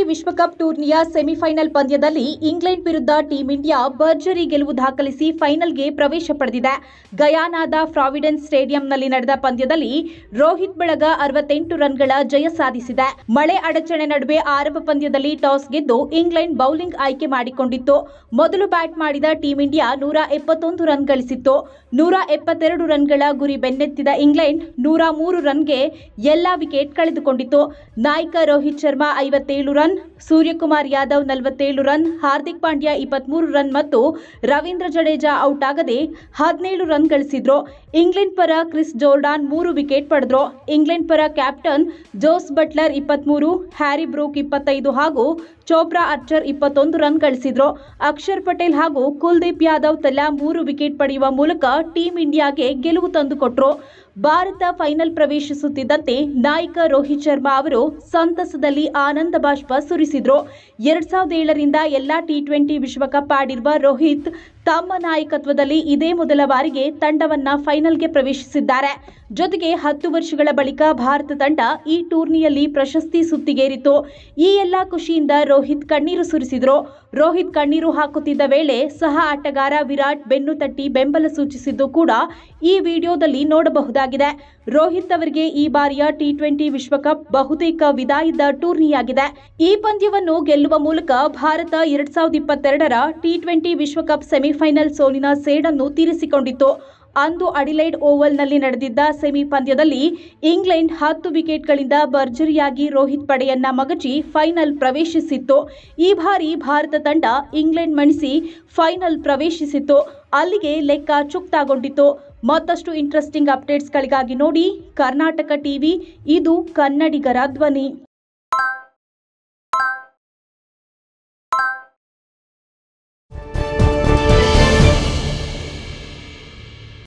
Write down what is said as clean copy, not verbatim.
ವಿಶ್ವಕಪ್ ಟೂರ್ನಿಯ ಸೆಮಿಫೈನಲ್ ಪಂದ್ಯದಲ್ಲಿ ಇಂಗ್ಲೆಂಡ್ ವಿರುದ್ಧ ಟೀಂ ಇಂಡಿಯಾ ಭರ್ಜರಿ ಗೆಲುವು ದಾಖಲಿಸಿ ಫೈನಲ್ಗೆ ಪ್ರವೇಶ ಪಡೆದಿದೆ. ಗಯಾನಾದ ಪ್ರಾವಿಡೆನ್ಸ್ ಸ್ಟೇಡಿಯಂನಲ್ಲಿ ನಡೆದ ಪಂದ್ಯದಲ್ಲಿ ರೋಹಿತ್ ಬಳಗ 68 ರನ್ಗಳ ಜಯ ಸಾಧಿಸಿದೆ. ಮಳೆ ಅಡಚಣೆ ನಡುವೆ ಆರಂಭ ಪಂದ್ಯದಲ್ಲಿ ಟಾಸ್ ಗೆದ್ದು ಇಂಗ್ಲೆಂಡ್ ಬೌಲಿಂಗ್ ಆಯ್ಕೆ ಮಾಡಿಕೊಂಡಿತ್ತು. ಮೊದಲು ಬ್ಯಾಟ್ ಮಾಡಿದ ಟೀಂ ಇಂಡಿಯಾ 171 ರನ್ ಗಳಿಸಿತ್ತು. 172 ರನ್ಗಳ ಗುರಿ ಬೆನ್ನತ್ತಿದ ಇಂಗ್ಲೆಂಡ್ 103 ರನ್ಗೆ ಎಲ್ಲಾ ವಿಕೆಟ್ ಕಳೆದುಕೊಂಡಿತ್ತು. ನಾಯಕ Rohit Sharma 57 run, Suryakumar Yadav 47 run, Hardik Pandya 23 run ಮತ್ತು ರವೀಂದ್ರ ಜಡೇಜಾ ಔಟ್ ಆಗದೆ 17 ರನ್ ಗಳಿಸಿದ್ರು. ಇಂಗ್ಲೆಂಡ್ ಪರ ಕ್ರಿಸ್ ಜೋರ್ಡಾನ್ 3 ವಿಕೆಟ್ ಪಡೆದ್ರು. ಇಂಗ್ಲೆಂಡ್ ಪರ captain Jos Buttler 23, Harry Brook 25 ಹಾಗೂ ಚೋಪ್ರಾ ಆರ್ಚರ್ 21 ರನ್ ಗಳಿಸಿದ್ರು. ಅಕ್ಷರ್ ಪಟೇಲ್ ಹಾಗೂ ಕುಲ್ದೀಪ್ ಯಾದವ್ ತಲಾ 3 ವಿಕೆಟ್ ಪಡೆಯುವ ಮೂಲಕ ಟೀಂ ಇಂಡಿಯಾಗೆ ಗೆಲುವು ತಂದುಕೊಟ್ರು. ಭಾರತ ಫೈನಲ್ ಪ್ರವೇಶಿಸುತ್ತಿದ್ದಂತೆ ನಾಯಕ ರೋಹಿತ್ ಶರ್ಮಾ ಅವರು ಸಂತಸದಲ್ಲಿ ಆನಂದ ಬಾಷ್ಪ ಸುರಿಸಿದ್ರು. 2007 ರಿಂದ ಎಲ್ಲಾ ಟಿ20 ವಿಶ್ವಕಪ್ ಆಡಿರುವ ರೋಹಿತ್ ತಮ್ಮ ನಾಯಕತ್ವದಲ್ಲಿ ಇದೇ ಮೊದಲ ಬಾರಿಗೆ ತಂಡವನ್ನ ಫೈನಲ್ಗೆ ಪ್ರವೇಶಿಸಿದ್ದಾರೆ. ಜೊತೆಗೆ 10 ವರ್ಷಗಳ ಬಳಿಕ ಭಾರತ ತಂಡ ಈ ಟೂರ್ನಿಯಲ್ಲಿ ಪ್ರಶಸ್ತಿ ಸುತ್ತಿಗೇರಿತು. ಈ ಎಲ್ಲಾ ಖುಷಿಯಿಂದ ರೋಹಿತ್ ಕಣ್ಣೀರು ಸುರಿಸಿದ್ರು. ರೋಹಿತ್ ಕಣ್ಣೀರು ಹಾಕುತ್ತಿದ್ದ ವೇಳೆ ಸಹ ಆಟಗಾರ ವಿರಾಟ್ ಬೆನ್ನು ತಟ್ಟಿ ಬೆಂಬಲ ಸೂಚಿಸಿದ್ದು ಕೂಡ ಈ ವಿಡಿಯೋದಲ್ಲಿ ನೋಡಬಹುದಾಗಿದೆ. ರೋಹಿತ್ ಅವರಿಗೆ ಈ ಬಾರಿಯ ಟಿ20 ವಿಶ್ವಕಪ್ ಬಹುತೇಕ ವಿದಾಯದ ಟೂರ್ನಿಯಾಗಿದೆ. ಈ ಪಂದ್ಯವನ್ನು ಗೆಲ್ಲುವ ಮೂಲಕ ಭಾರತ 2022ರ ಟಿ20 ವಿಶ್ವಕಪ್ ಸೆಮಿಫೈನಲ್ ಸೋಲಿನ ಸೇಡನ್ನು ತೀರಿಸಿಕೊಂಡಿತ್ತು. ಅಂದು ಅಡಿಲೈಡ್ ಓವಲ್ನಲ್ಲಿ ನಡೆದಿದ್ದ ಸೆಮಿ ಪಂದ್ಯದಲ್ಲಿ ಇಂಗ್ಲೆಂಡ್ 10 ವಿಕೆಟ್ಗಳಿಂದ ಭರ್ಜರಿಯಾಗಿ ರೋಹಿತ್ ಪಡೆಯನ್ನ ಮಗಚಿ ಫೈನಲ್ ಪ್ರವೇಶಿಸಿತ್ತು. ಈ ಬಾರಿ ಭಾರತ ತಂಡ ಇಂಗ್ಲೆಂಡ್ ಮಣಿಸಿ ಫೈನಲ್ ಪ್ರವೇಶಿಸಿತ್ತು. ಅಲ್ಲಿಗೆ ಲೆಕ್ಕ ಚುಕ್ತಾಗೊಂಡಿತ್ತು. ಮತ್ತಷ್ಟು ಇಂಟ್ರೆಸ್ಟಿಂಗ್ ಅಪ್ಡೇಟ್ಸ್ಗಳಿಗಾಗಿ ನೋಡಿ ಕರ್ನಾಟಕ ಟಿವಿ, ಇದು ಕನ್ನಡಿಗರ ಧ್ವನಿ.